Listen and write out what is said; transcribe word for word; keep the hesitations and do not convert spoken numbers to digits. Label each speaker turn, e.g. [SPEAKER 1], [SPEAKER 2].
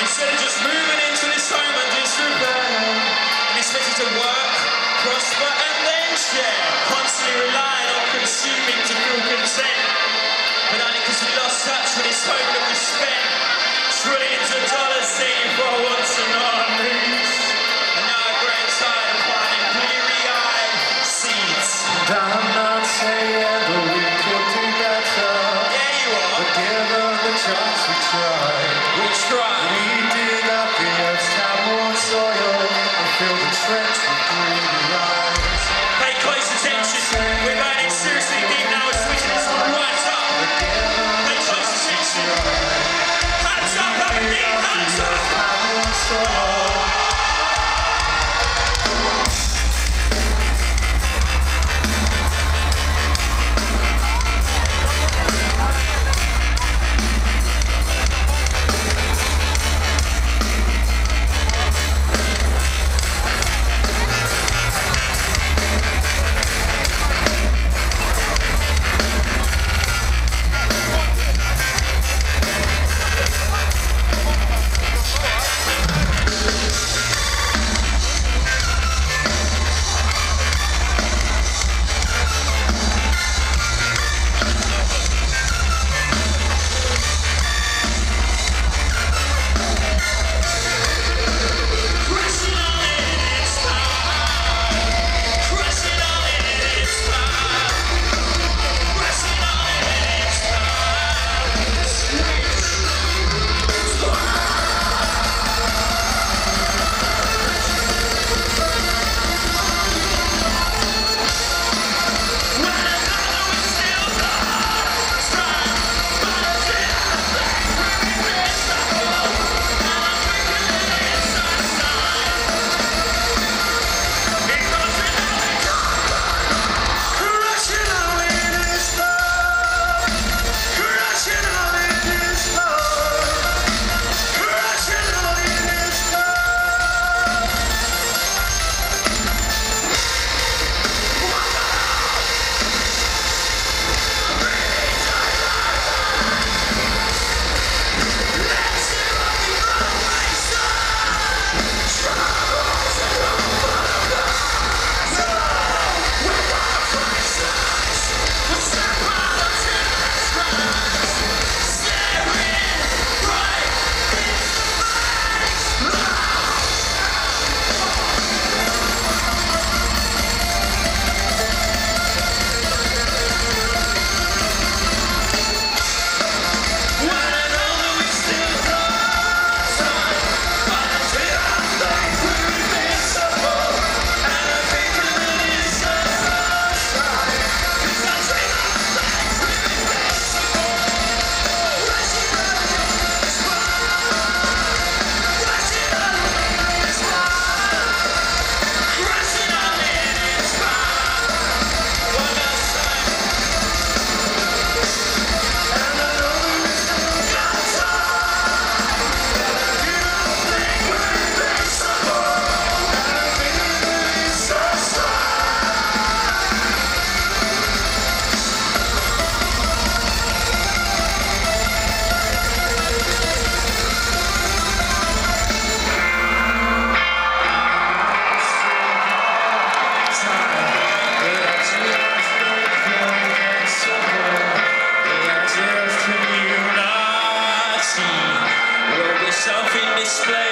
[SPEAKER 1] Instead of just moving into this home and just rebel, and expected to work, prosper, and then share, constantly relying on consuming to feel content. But only because we lost touch with this home that we spent trillions of dollars saving for our wants and our needs. And now I grow tired of planting bleary-eyed seeds.
[SPEAKER 2] And I'm not saying that we could do better.
[SPEAKER 1] Yeah, you are.
[SPEAKER 2] But given the chance we tried.
[SPEAKER 1] We tried.
[SPEAKER 2] We dig up the earth's tap-worn soil and fill the trench with greedy eyes.
[SPEAKER 1] Pay close attention. We're going in seriously deep now. We're switching this one right up. Pay close attention. Hands up, up and deep. Hands up.
[SPEAKER 2] Tap-worn soil.
[SPEAKER 1] Self in display.